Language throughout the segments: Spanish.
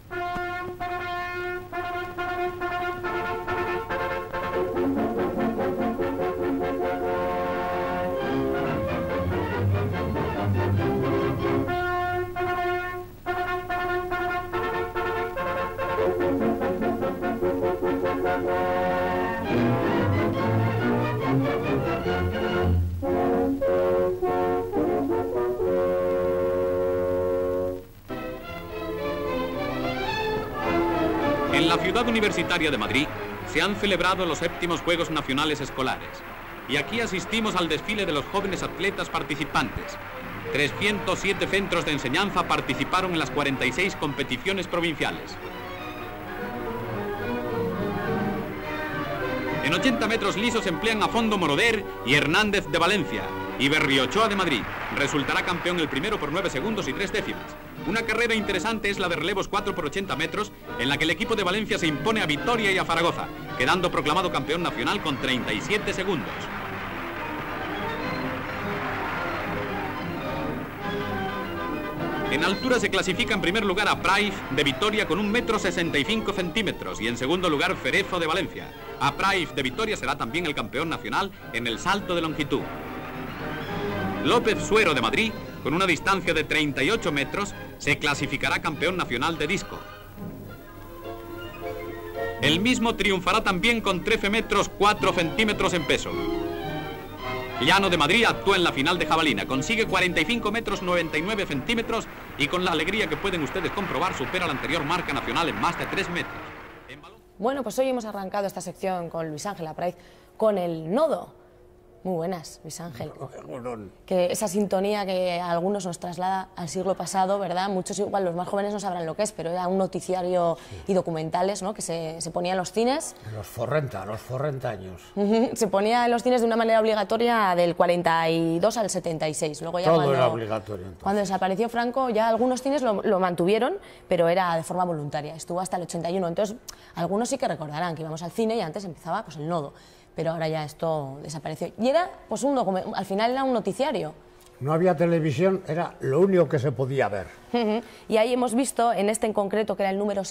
En la ciudad universitaria de Madrid se han celebrado los 7º Juegos Nacionales Escolares y aquí asistimos al desfile de los jóvenes atletas participantes. 307 centros de enseñanza participaron en las 46 competiciones provinciales. En 80 metros lisos emplean a Fondo Moroder y Hernández de Valencia, y Berriochoa de Madrid resultará campeón el primero por 9 segundos y 3 décimas. Una carrera interesante es la de relevos 4 por 80 metros, en la que el equipo de Valencia se impone a Vitoria y a Zaragoza, quedando proclamado campeón nacional con 37 segundos. En altura se clasifica en primer lugar a Praiz de Vitoria con 1,65 m y en segundo lugar Cerezo de Valencia. A Praiz de Vitoria será también el campeón nacional en el salto de longitud. López Suero de Madrid, con una distancia de 38 metros, se clasificará campeón nacional de disco. El mismo triunfará también con 13 metros 4 centímetros en peso. Llano de Madrid actúa en la final de jabalina, consigue 45 metros 99 centímetros y con la alegría que pueden ustedes comprobar supera la anterior marca nacional en más de 3 metros. Bueno, pues hoy hemos arrancado esta sección con Luis Ángel Apraiz con el nodo. Muy buenas, Luis Ángel. Que esa sintonía que a algunos nos traslada al siglo pasado, ¿verdad? Muchos, igual los más jóvenes no sabrán lo que es, pero era un noticiario y documentales, ¿no? Que se ponía en los cines. En los 40 años. Se ponía en los cines de una manera obligatoria del 42 al 76. Luego ya todo era obligatorio. Entonces. Cuando desapareció Franco, ya algunos cines lo mantuvieron, pero era de forma voluntaria. Estuvo hasta el 81. Entonces, algunos sí que recordarán que íbamos al cine y antes empezaba pues el nodo. Pero ahora ya esto desapareció. Y era, pues al final era un noticiario. No había televisión, era lo único que se podía ver. Y ahí hemos visto, en este en concreto, que era el número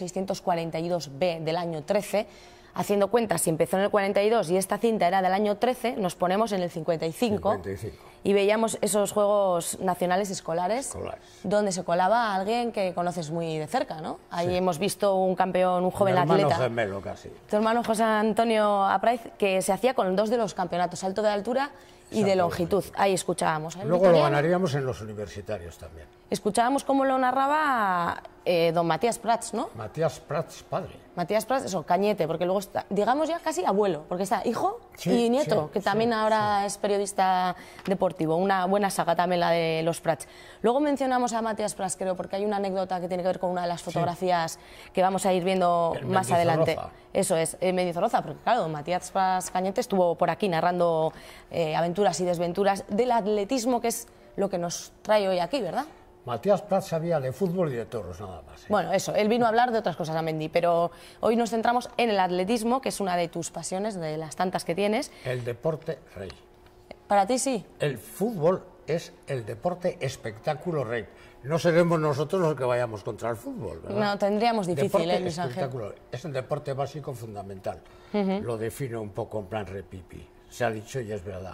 642B del año 13, haciendo cuentas, si empezó en el 42 y esta cinta era del año 13, nos ponemos en el 55. Y veíamos esos Juegos Nacionales Escolares, donde se colaba a alguien que conoces muy de cerca, ¿no? Ahí hemos visto un campeón, un joven atleta. Mi hermano gemelo casi. Tu hermano José Antonio Apraiz, que se hacía con 2 de los campeonatos, salto de altura y de longitud. Ahí escuchábamos. Luego lo ganaríamos en los universitarios también. Escuchábamos cómo lo narraba don Matías Prats, ¿no? Matías Prats, padre. Matías Prats, eso, Cañete, porque luego está, digamos ya casi abuelo, porque está hijo y nieto, que también ahora es periodista deportivo. Una buena saga también la de los Prats. Luego mencionamos a Matías Prats, creo, porque hay una anécdota que tiene que ver con una de las fotografías que vamos a ir viendo más adelante. Eso es, Mendizorroza, porque claro, Matías Prats Cañete estuvo por aquí narrando aventuras y desventuras del atletismo, que es lo que nos trae hoy aquí, ¿verdad? Matías Prats sabía de fútbol y de toros, nada más. Bueno, eso, él vino a hablar de otras cosas a Mendy, pero hoy nos centramos en el atletismo, que es una de tus pasiones, de las tantas que tienes. El deporte rey. ¿Para ti sí? El fútbol es el deporte espectáculo rey. No seremos nosotros los que vayamos contra el fútbol, ¿verdad? No, tendríamos difícil, Luis Ángel. Es el deporte básico fundamental. Lo defino un poco en plan repipi. Se ha dicho y es verdad.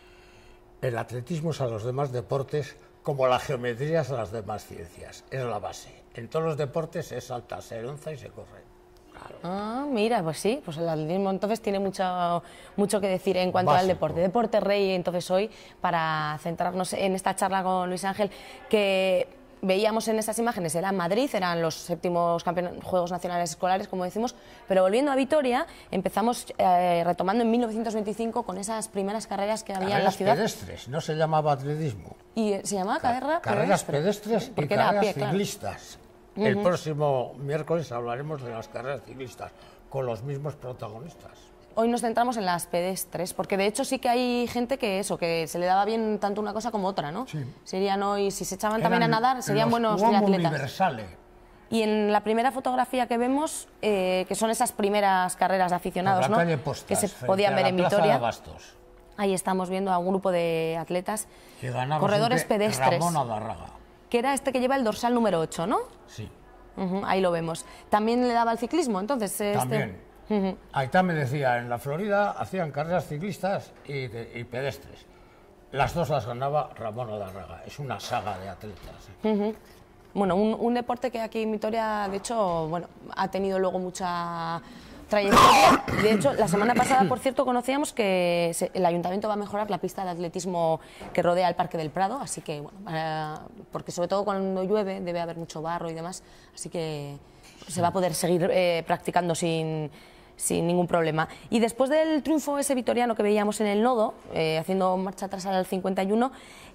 El atletismo es a los demás deportes como la geometría es a las demás ciencias. Es la base. En todos los deportes se salta, se lanza y se corre. Claro. Ah, mira, pues sí, pues el atletismo entonces tiene mucho que decir en cuanto al deporte. Deporte rey, entonces hoy, para centrarnos en esta charla con Luis Ángel, que veíamos en esas imágenes, era Madrid, eran los 7º Juegos Nacionales Escolares, como decimos, pero volviendo a Vitoria, empezamos retomando en 1925 con esas primeras carreras que había en la ciudad. Carreras pedestres, no se llamaba atletismo. ¿Y se llamaba carreras pedestres y carreras ciclistas? Claro. El próximo miércoles hablaremos de las carreras ciclistas, con los mismos protagonistas. Hoy nos centramos en las pedestres, porque de hecho sí que hay gente que se le daba bien tanto una cosa como otra, ¿no? Sí. Serían hoy, si se echaban también a nadar, serían buenos triatletas. Universales. Y en la primera fotografía que vemos, que son esas primeras carreras de aficionados, ¿no? Postas, que se podían ver en Vitoria. Bastos. Ahí estamos viendo a un grupo de atletas, que ganaba corredores pedestres. Ramón Adarraga. Que era este que lleva el dorsal número 8, ¿no? Sí. Ahí lo vemos. ¿También le daba al ciclismo, entonces? También. Aitá me decía, en la Florida hacían carreras ciclistas y pedestres. Las dos las ganaba Ramón Odarraga. Es una saga de atletas. Bueno, un deporte que aquí en Vitoria, de hecho, bueno, ha tenido luego mucha trayectoria. De hecho, la semana pasada, por cierto, conocíamos que el ayuntamiento va a mejorar la pista de atletismo que rodea el Parque del Prado, así que, bueno, porque sobre todo cuando llueve debe haber mucho barro y demás, así que se va a poder seguir practicando sin ningún problema. Y después del triunfo ese vitoriano que veíamos en el Nodo, haciendo marcha atrás al 51,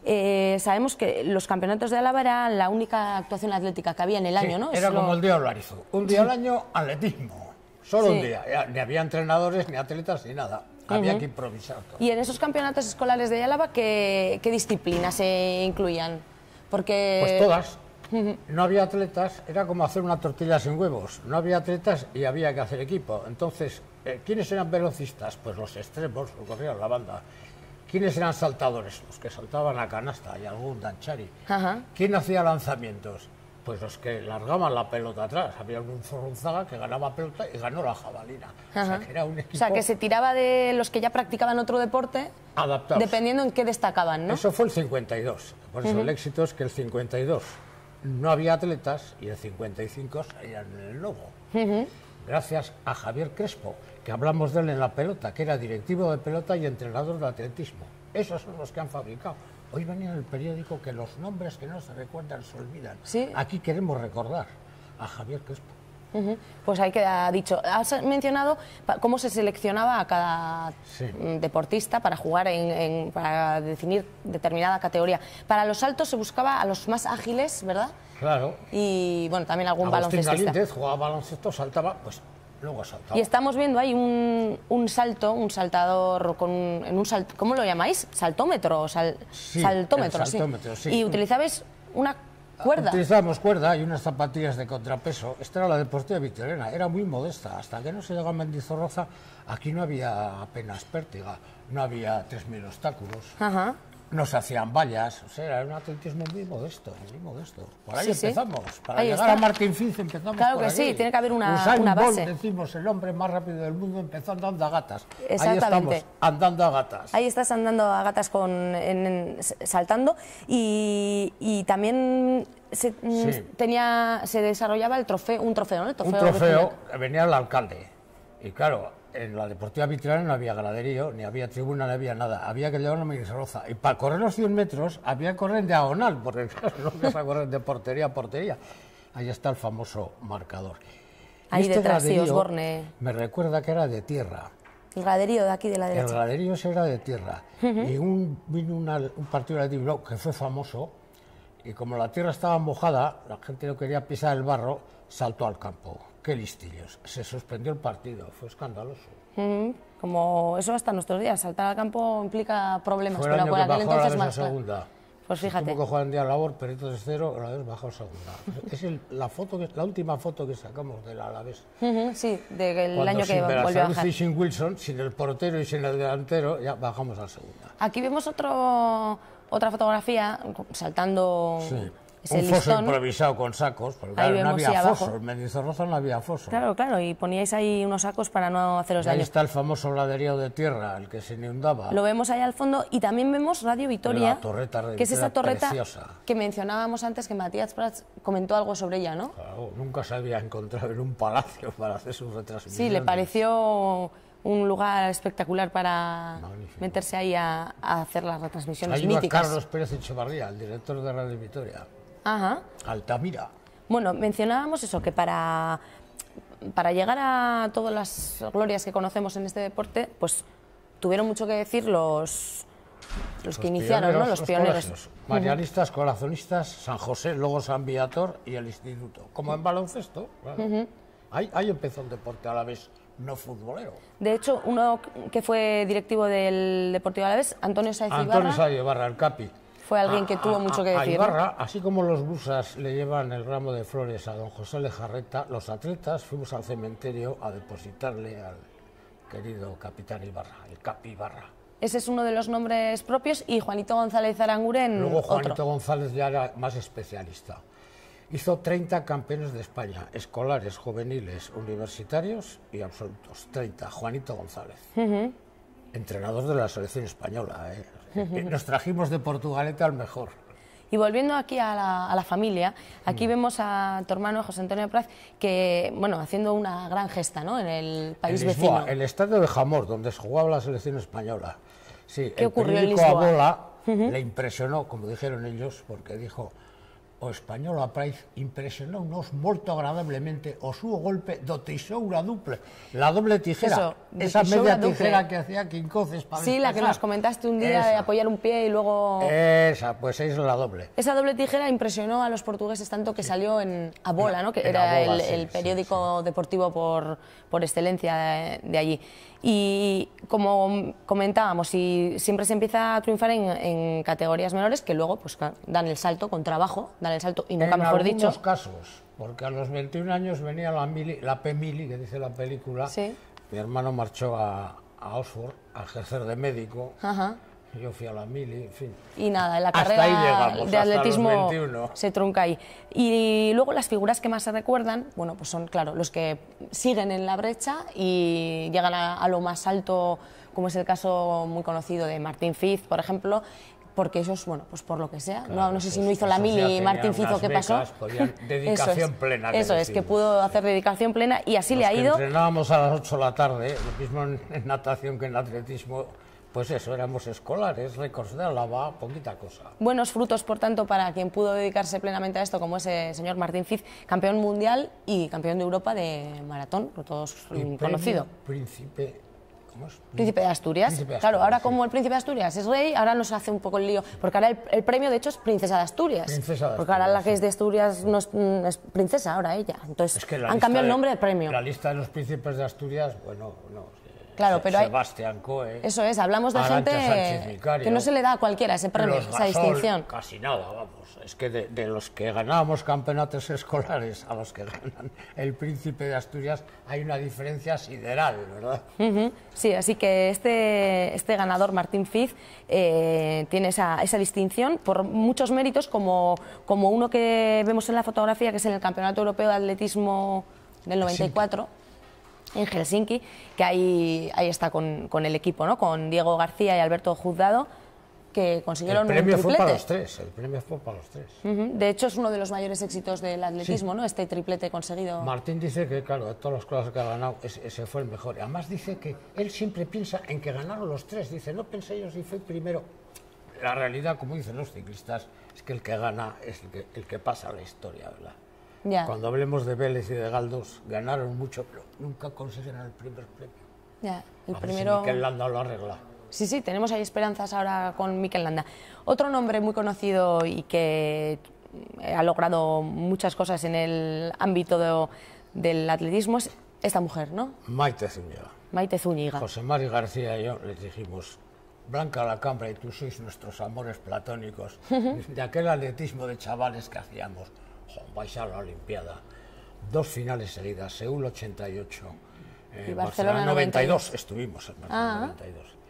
sabemos que los campeonatos de Álava era la única actuación atlética que había en el año, ¿no? Era como el día Olarizo, un día al año atletismo, solo un día, ni había entrenadores, ni atletas, ni nada, había que improvisar todo. Y en esos campeonatos escolares de Álava, ¿qué disciplinas se incluían? Porque... Pues todas. No había atletas, era como hacer una tortilla sin huevos. No había atletas y había que hacer equipo. Entonces, ¿quiénes eran velocistas? Pues los extremos, los corrían la banda. ¿Quiénes eran saltadores? Los que saltaban a canasta y algún danchari. ¿Quién hacía lanzamientos? Pues los que largaban la pelota atrás. Había un Zorrunzaga que ganaba pelota y ganó la jabalina. O sea, que era un equipo... O sea, que se tiraba de los que ya practicaban otro deporte, adaptados, dependiendo en qué destacaban, ¿no? Eso fue el 52. Por eso el éxito es que el 52... no había atletas y el 55 salían en el Nodo. Gracias a Javier Crespo, que hablamos de él en la pelota, que era directivo de pelota y entrenador de atletismo. Esos son los que han fabricado. Hoy venía en el periódico que los nombres que no se recuerdan se olvidan. ¿Sí? Aquí queremos recordar a Javier Crespo. Pues ahí queda dicho. Has mencionado cómo se seleccionaba a cada deportista para jugar para definir determinada categoría. Para los saltos se buscaba a los más ágiles, ¿verdad? Claro. Y bueno, también algún Agustín baloncestista. Galíndez jugaba baloncesto, saltaba, pues luego saltaba. Y estamos viendo ahí un saltador con ¿cómo lo llamáis? ¿Saltómetro? Saltómetro, saltómetro, sí. Y utilizabais una cuerda. Utilizábamos cuerda y unas zapatillas de contrapeso. Esta era la Deportiva Vitoriana, era muy modesta. Hasta que no se llegó a Mendizorroza, aquí no había apenas pértiga, no había 3.000 obstáculos, no se hacían vallas, o sea, era un atletismo muy modesto, muy modesto. Por ahí empezamos, para ahí llegar a Martín Fitz empezamos claro por que aquí. sí, tiene que haber una Usain base. Bolt, decimos, el hombre más rápido del mundo empezó andando a gatas. Exactamente. Ahí estamos, andando a gatas. Ahí estás andando a gatas saltando y también se desarrollaba un trofeo, ¿no? Un trofeo, venía el alcalde. Y claro, en la Deportiva Vitoriana no había graderío, ni había tribuna, ni había nada. Había que llevar a Mendizorroza. Y para correr los 100 metros había que correr en diagonal, porque claro, no vas a correr de portería a portería. Ahí está el famoso marcador. Ahí este detrás, sí, graderío Osborne. me recuerda que era de tierra. El graderío de aquí de la derecha. El graderío ese era de tierra. Y vino un partido de Bilbao que fue famoso, y como la tierra estaba mojada, la gente no quería pisar el barro, saltó al campo. Qué listillos. Se suspendió el partido, fue escandaloso. Como eso hasta nuestros días, saltar al campo implica problemas, Fue el pero año por que aquel bajó entonces la más. segunda. Pues fíjate. Tuvo que jugar en día labor, Perito de Cero, la vez bajó a segunda. Es la última foto que sacamos del Alavés. Sí, del Cuando año que sin volvió a Berasaluce bajar. y sin Wilson, sin el portero y sin el delantero, ya bajamos a segunda. Aquí vemos otra fotografía saltando ese Un foso listón. improvisado con sacos, porque Ahí claro, no vemos, había sí, foso, abajo. en Mendizorroza no había foso. Claro, y poníais ahí unos sacos para no haceros Y ahí daño. está el famoso graderío de tierra, el que se inundaba. Lo vemos ahí al fondo y también vemos Radio Vitoria, La torreta de que es esa Vitoria torreta preciosa. que mencionábamos antes, que Matías Prats comentó algo sobre ella, ¿no? Claro, nunca se había encontrado en un palacio para hacer sus retransmisiones. Sí, le pareció un lugar espectacular para meterse ahí a hacer las retransmisiones ahí iba míticas. Carlos Pérez Echevarría, el director de Radio Vitoria. Altamira. Bueno, mencionábamos eso, que para llegar a todas las glorias que conocemos en este deporte, pues tuvieron mucho que decir los que iniciaron, ¿no? Los pioneros. Colegios. Marianistas, corazonistas, San José, luego San Viator y el instituto. Como en baloncesto, claro. Ahí empezó el deporte a la vez no futbolero. De hecho, uno que fue directivo del Deportivo Alavés, Antonio Sáez Ibarra, el Capi. Fue alguien que tuvo mucho que decir. A Ibarra, así como los busas le llevan el ramo de flores a don José Lejarreta, los atletas fuimos al cementerio a depositarle al querido capitán Ibarra, el Capi Ibarra. Ese es uno de los nombres propios y Juanito González Aranguren Luego Juanito otro. González ya era más especialista. Hizo 30 campeones de España, escolares, juveniles, universitarios y absolutos. 30, Juanito González. Entrenador de la selección española. Nos trajimos de Portugalete al mejor. Y volviendo aquí a la familia, aquí vemos a tu hermano José Antonio Praz, que, bueno, haciendo una gran gesta, ¿no?, en el país en Lisboa, vecino. El estadio de Jamor, donde se jugaba la selección española. Sí, ¿Qué ocurrió en periódico Lisboa? Abola le impresionó, como dijeron ellos, porque dijo: o Española Praiz impresionounos moito agradablemente o súo golpe do tesoura duple, la doble tijera, Eso, esa tesoura media tijera duple. que hacía Quincoces para Sí, la que nos despejar. comentaste un día, Esa. de apoyar un pie y luego... Esa, pues es la doble. Esa doble tijera impresionó a los portugueses tanto que salió en Abola, ¿no?, que en era Abola, el periódico deportivo por excelencia de allí. Y como comentábamos, siempre se empieza a triunfar en categorías menores que luego pues, dan el salto con trabajo, dan el salto y nunca mejor dicho. En algunos casos, porque a los 21 años venía la P-Mili, que dice la película. Sí. Mi hermano marchó a Oxford a ejercer de médico. Ajá. Yo fui a la Mili, en fin. Y nada, la Hasta carrera ahí llegamos, de hasta los atletismo 21. se trunca ahí. Y luego las figuras que más se recuerdan, bueno, pues son, claro, los que siguen en la brecha y llegan a lo más alto, como es el caso muy conocido de Martín Fiz, por ejemplo, porque ellos, bueno, pues por lo que sea, Claro, no sé si no hizo la esos ya Mili tenían Martín Fiz o unas qué pasó. becas, podían dedicación plena, que Eso es, que decimos. pudo hacer dedicación plena y así Los le ha que ido. entrenábamos a las 8 de la tarde, lo mismo en natación que en atletismo, pues eso, éramos escolares, récords de Álava, poquita cosa. Buenos frutos, por tanto, para quien pudo dedicarse plenamente a esto, como ese señor Martín Fiz, campeón mundial y campeón de Europa de maratón, por todos conocido. Príncipe, ¿cómo es? Príncipe de Asturias. Príncipe de Claro, Asturias, ahora sí. como el príncipe de Asturias es rey, ahora nos hace un poco el lío, porque ahora el premio de hecho es princesa de Asturias. Princesa de porque ahora Asturias, la que es de Asturias no es princesa, ahora ella. Entonces Es que la han lista cambiado el de- nombre del premio. La lista de los príncipes de Asturias, bueno, no. Claro, pero hay- Sebastián Coe. Eso es, hablamos de Arantxa gente Sánchez Vicario, que no se le da a cualquiera ese premio, los esa Gasol, distinción. Casi nada, vamos. Es que de los que ganábamos campeonatos escolares a los que ganan el príncipe de Asturias hay una diferencia sideral, ¿verdad? Ujú. Sí, así que este ganador, Martín Fiz, tiene esa distinción por muchos méritos, como uno que vemos en la fotografía, que es en el Campeonato Europeo de Atletismo del 94, en Helsinki, que ahí está con el equipo, ¿no?, con Diego García y Alberto Juzgado, que consiguieron El premio un fue triplete. para los tres, el premio fue para los tres. Ujú. De hecho, es uno de los mayores éxitos del atletismo, ¿no?, este triplete conseguido. Martín dice que, claro, de todas las cosas que ha ganado, ese fue el mejor. Y además dice que él siempre piensa en que ganaron los tres. Dice, no pensé yo si fue primero. La realidad, como dicen los ciclistas, es que el que gana es el que pasa a la historia, ¿verdad? Ya. Cuando hablemos de Vélez y de Galdós, ganaron mucho, pero nunca consiguieron el primer premio. Ya, el A ver primero. si Mikel Landa lo arregla. Sí, tenemos ahí esperanzas ahora con Mikel Landa. Otro nombre muy conocido y que ha logrado muchas cosas en el ámbito del atletismo es esta mujer, ¿no? Maite Zúñiga. Maite Zúñiga. José Mari García y yo les dijimos, Blanca Lacambra y tú sois nuestros amores platónicos de aquel atletismo de chavales que hacíamos. Jo, vais a la Olimpiada. 2 finales seguidas, Seúl 88, Y Barcelona 92. Estuvimos en Barcelona Ah. 92.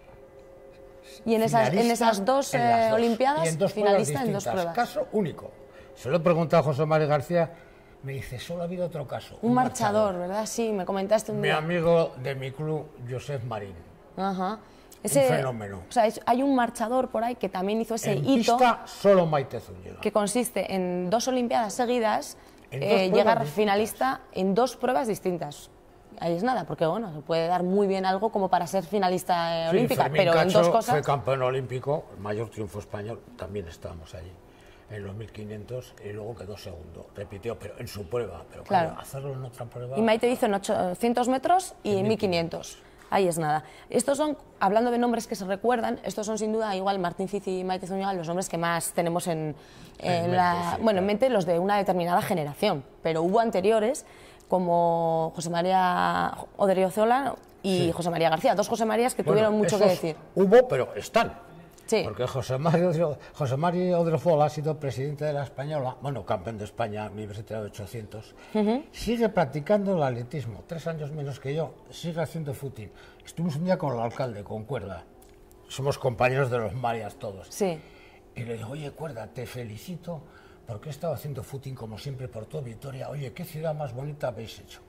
Y en esas Finalista dos en las dos. Olimpiadas, Y en dos finalista en pruebas dos distintas. pruebas. Caso único. Se lo he preguntado a José Mari García, me dice, solo ha habido otro caso. Un marchador, ¿verdad? Sí, me comentaste un Mi día. amigo de mi club, Josep Marín. Ajá. fenómeno. O sea, hay un marchador por ahí que también hizo ese En hito, pista, solo Maite Zúñiga. que consiste en 2 Olimpiadas seguidas, En dos pruebas llegar distintas. finalista en 2 pruebas distintas. Ahí es nada, porque bueno, se puede dar muy bien algo como para ser finalista Sí, olímpica, Fermín pero en Cacho 2 cosas. fue campeón olímpico, el mayor triunfo español, también estábamos allí, en los 1500, y luego quedó segundo. Repitió, pero en su prueba, pero claro, Claro. hacerlo en otra prueba... Y Maite hizo en 800 metros y en 1500. Ahí es nada. Estos son, hablando de nombres que se recuerdan, estos son sin duda, igual Martín Fiz y Maite Zúñiga, los nombres que más tenemos en mente, la... sí, bueno, claro. en mente los de una determinada generación, pero hubo anteriores como José María Odriozola y Sí. José María García, 2 José Marías que Bueno, tuvieron mucho que esos decir. Hubo, pero están. Sí. Porque José María Odriozola ha sido presidente de la Española, bueno, campeón de España, universitario de 800. Sigue practicando el atletismo, 3 años menos que yo, sigue haciendo footing. Estuvimos un día con el alcalde, con Cuerda. Somos compañeros de los Marias todos. Sí. Y le digo, oye, Cuerda, te felicito porque he estado haciendo footing como siempre por todo Vitoria. Oye, ¿qué ciudad más bonita habéis hecho?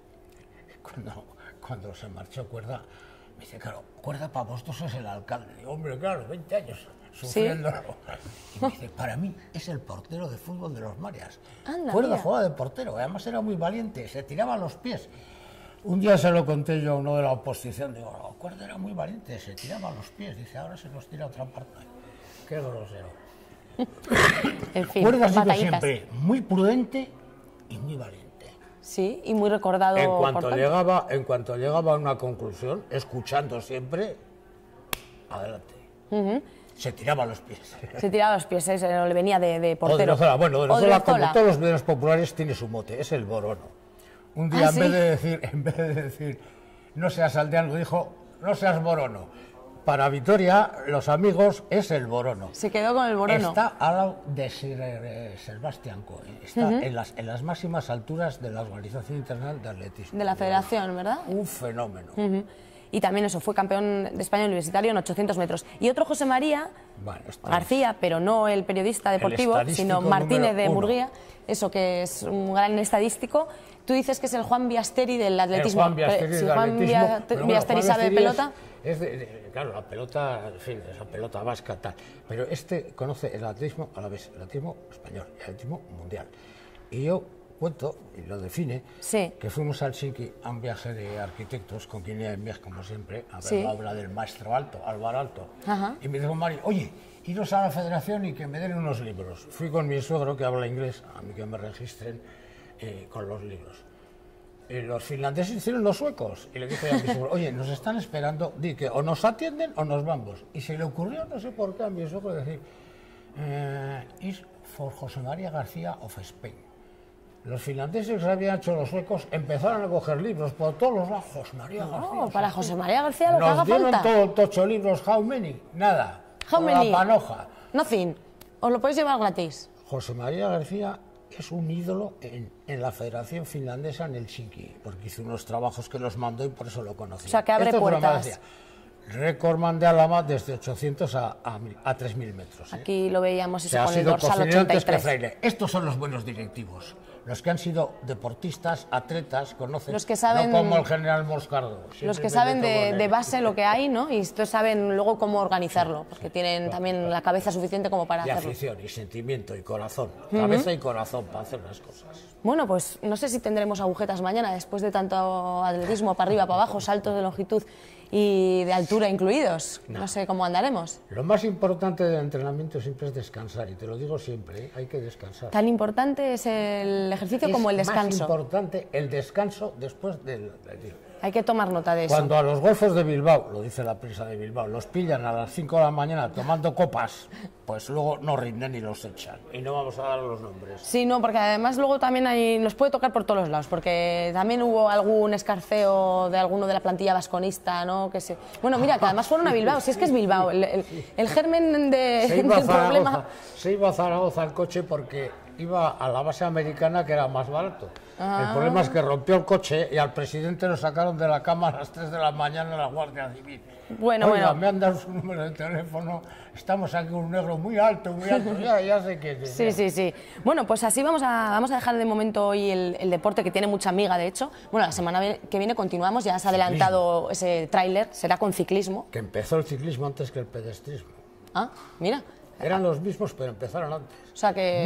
Cuando se marchó Cuerda, me dice, claro, Cuerda para vosotros es el alcalde. Digo, hombre, claro, 20 años sufriéndolo. ¿Sí? Y me dice, para mí es el portero de fútbol de los Marias. Anda, Cuerda mira. jugaba de portero, además era muy valiente, se tiraba a los pies. Un día se lo conté yo a uno de la oposición, digo, no, Cuerda era muy valiente, se tiraba a los pies. Dice, ahora se los tira a otra parte. Qué grosero. En fin, Cuerda ha sido batallitas. siempre muy prudente y muy valiente. Sí, y muy recordado. En por cuanto tanto. llegaba a una conclusión, escuchando siempre, adelante. Se tiraba a los pies. Se tiraba a los pies, no le venía de portero. Odriozola. Bueno, Odriozola, Odriozola, como todos los medios populares, tiene su mote, es el borono. Un día, ¿Ah, sí? en vez de decir, no seas aldeano, dijo, no seas borono. Para Vitoria, los amigos, es el borono. Se quedó con el borono. Está al lado de Sebastián Coe. Está en las máximas alturas de la Organización Internacional de Atletismo. De la federación, ¿verdad? Un fenómeno. Y también eso, fue campeón de España universitario en 800 metros. Y otro José María Bueno, esto García, pero no el periodista deportivo, estadístico sino Martínez de número 1. Murguía, eso que es un gran estadístico. Tú dices que es el Juan Biasteri del atletismo. Juan Biasteri Si del Juan atletismo, pero bueno, Biasteri Juan sabe de Biasteri pelota. Claro, la pelota, en fin, esa pelota vasca, tal. Pero este conoce el atletismo a la vez, el atletismo español, el atletismo mundial. Y yo cuento, y lo define, Sí. que fuimos a Helsinki a un viaje de arquitectos, con quien iba en viaje, como siempre, a ver Sí. la obra del maestro Alto, Álvaro Alto. Ajá. Y me dijo Mari, oye, iros a la federación y que me den unos libros. Fui con mi suegro, que habla inglés, a mí que me registren con los libros. Los finlandeses hicieron los suecos. Y le dije a mi suegro, oye, nos están esperando, di que o nos atienden o nos vamos. Y se le ocurrió, no sé por qué, a mi suegro decir, is for José María García of Spain. Los finlandeses que habían hecho los suecos empezaron a coger libros por todos los lados. José María García. No, para José María García lo que haga Nos dieron falta. todo tocho libros, how many, nada. How Con many? la panoja. Nothing. Os lo podéis llevar gratis. José María García es un ídolo en la Federación Finlandesa en Helsinki, porque hizo unos trabajos que los mandó y por eso lo conocí. O sea, que abre puertas. Récord de Alama desde 800 a 3.000 metros. Aquí lo veíamos O eso sea, ha con el sido dorsal cocinero antes que 83. Freire. Estos son los buenos directivos. Los que han sido deportistas, atletas, conocen. Los que saben- no como el general Moscardo. Los siempre que saben mete todo en de él. base lo que hay, ¿no? Y estos saben luego cómo organizarlo, porque tienen también la cabeza suficiente como para Y hacerlo. afición, y sentimiento, y corazón. Cabeza y corazón para hacer las cosas. Bueno, pues no sé si tendremos agujetas mañana, después de tanto atletismo para arriba, para abajo, saltos de longitud y de altura incluidos. No sé cómo andaremos. Lo más importante del entrenamiento siempre es descansar, y te lo digo siempre, ¿eh? Hay que descansar. Tan importante es el ejercicio como el Es más descanso. importante el descanso después del tiro. Hay que tomar nota de eso. Cuando a los golfos de Bilbao, lo dice la prensa de Bilbao, los pillan a las 5 de la mañana tomando copas, pues luego no rinden y los echan. Y no vamos a dar los nombres. Sí, no, porque además luego también nos puede tocar por todos los lados, porque también hubo algún escarceo de alguno de la plantilla vasconista, ¿no? Que se... Bueno, mira, que además fueron a Bilbao, si es que es Bilbao, el germen del problema... Se iba a Zaragoza en coche porque iba a la base americana, que era más barato. El problema es que rompió el coche y al presidente lo sacaron de la cama a las 3 de la mañana en la Guardia Civil. Bueno, Oiga, bueno. me han dado su número de teléfono, estamos aquí un negro muy alto, ya sé quién es. Sí, sí, sí. Bueno, pues así vamos a dejar de momento hoy el deporte, que tiene mucha amiga, de hecho. Bueno, la semana que viene continuamos, ya has adelantado ese tráiler, será con ciclismo. Que empezó el ciclismo antes que el pedestrismo. Ah, mira. Eran los mismos, pero empezaron antes. O sea que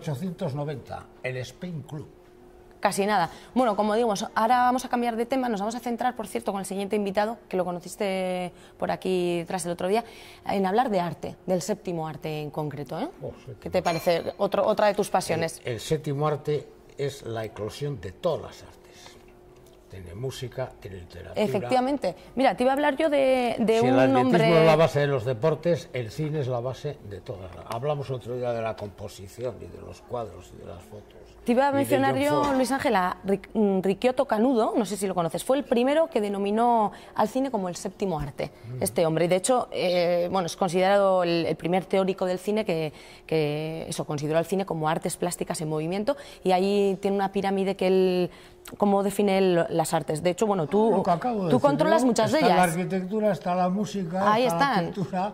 1890, el Spain Club. casi nada. Bueno, como digo, ahora vamos a cambiar de tema, nos vamos a centrar, por cierto, con el siguiente invitado, que lo conociste por aquí tras el otro día, en hablar de arte, del séptimo arte en concreto, ¿eh? ¿Qué te parece? Otra de tus pasiones. El séptimo arte es la eclosión de todas las artes. Tiene música, tiene literatura. Efectivamente. Mira, te iba a hablar yo de Si el un atletismo hombre... es la base de los deportes, el cine es la base de todas. Hablamos otro día de la composición y de los cuadros y de las fotos. Te iba a Y de mencionar John yo, Ford. Luis Ángel, a Ricciotto Canudo, no sé si lo conoces, fue el primero que denominó al cine como el séptimo arte, este hombre. Y de hecho, bueno, es considerado el primer teórico del cine que eso, consideró al cine como artes plásticas en movimiento, y ahí tiene una pirámide que él, cómo define él las artes. De hecho, bueno, Lo que acabo de tú decir controlas yo, muchas de está ellas. la arquitectura, está la música, Ahí está la están. pintura.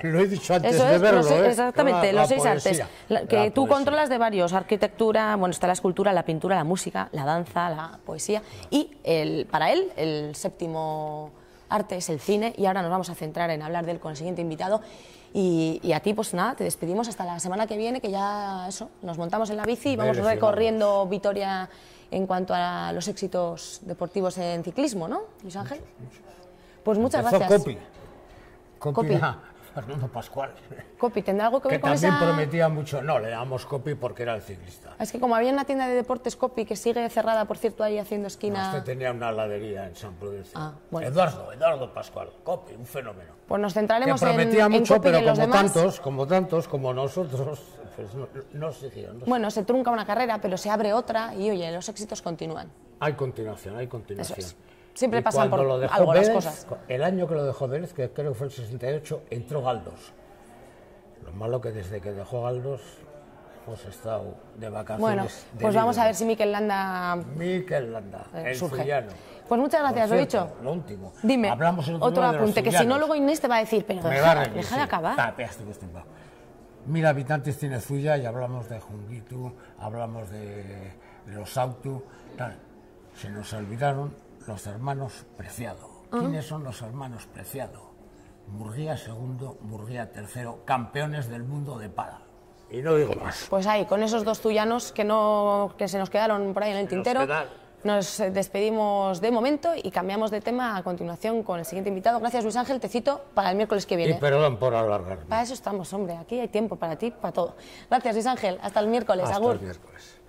Lo he dicho antes Eso de es, verlo, exactamente, La los 6 poesía, artes, que la tú poesía. controlas de varios, arquitectura, bueno, está la escultura, la pintura, la música, la danza, la poesía, y para él el séptimo arte es el cine, y ahora nos vamos a centrar en hablar de él con el siguiente invitado. Y a ti, pues nada, te despedimos hasta la semana que viene, que ya eso, nos montamos en la bici y vamos recorriendo Vitoria en cuanto a los éxitos deportivos en ciclismo, ¿no, Luis Ángel? Pues muchas gracias. Copi. Fernando Pascual. Copi, ¿tendrá algo que ver Que con también esa...? prometía mucho. No, le damos Copi porque era el ciclista. Es que como había una tienda de deportes Copi que sigue cerrada, por cierto, ahí haciendo esquina... Este tenía una heladería en San Prudencio. Ah, bueno. Eduardo Pascual, Copi, un fenómeno. Pues nos Que centraremos prometía en mucho, Copi y pero en los demás. como nosotros, pues no siguieron. Bueno, se trunca una carrera, pero se abre otra y, oye, los éxitos continúan. Hay continuación. Eso es. Siempre Y pasan por cuando lo dejó algo las Vélez, cosas. El año que lo dejó Vélez, que creo que fue el 68, entró Galdós. Lo malo que desde que dejó Galdós hemos estado de vacaciones. Bueno, pues vamos a ver si Mikel Landa Mikel Landa, el surge. Zuliano. Pues muchas gracias, Por lo cierto, dicho. Lo último. Dime, Hablamos el otro día de los apunte, que si no zulianos. luego Inés te va a decir, pero Me va a reír, deja de sí. acabar. Ya estoy acostumbrado. 1000 habitantes tiene Zuya y hablamos de Junguitu, hablamos de los Autu, tal. Se nos olvidaron los hermanos Preciado. ¿Quiénes son los hermanos Preciado? Murguía II, Murguía III, campeones del mundo de pala. Y no digo más. Pues ahí, con esos dos zulianos que se nos quedaron por ahí en el tintero, nos despedimos de momento y cambiamos de tema a continuación con el siguiente invitado. Gracias, Luis Ángel, te cito para el miércoles que viene. Y perdón por alargarme. Para eso estamos, hombre, aquí hay tiempo para ti, para todo. Gracias, Luis Ángel, hasta el miércoles, Hasta agur. el miércoles.